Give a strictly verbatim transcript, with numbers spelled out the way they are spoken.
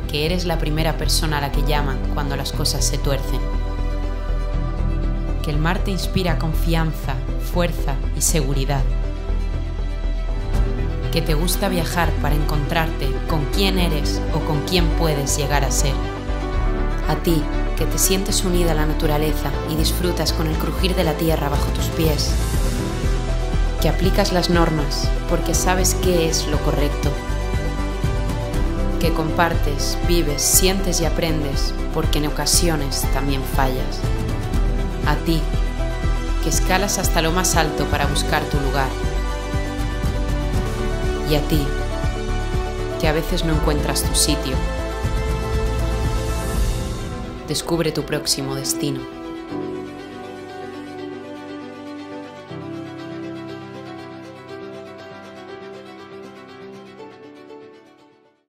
que eres la primera persona a la que llaman cuando las cosas se tuercen. Que el mar te inspira confianza, fuerza y seguridad. Que te gusta viajar para encontrarte con quién eres o con quién puedes llegar a ser. A ti, que te sientes unida a la naturaleza y disfrutas con el crujir de la tierra bajo tus pies. Que aplicas las normas porque sabes qué es lo correcto. Que compartes, vives, sientes y aprendes porque en ocasiones también fallas. A ti, que escalas hasta lo más alto para buscar tu lugar. Y a ti, que a veces no encuentras tu sitio. Descubre tu próximo destino.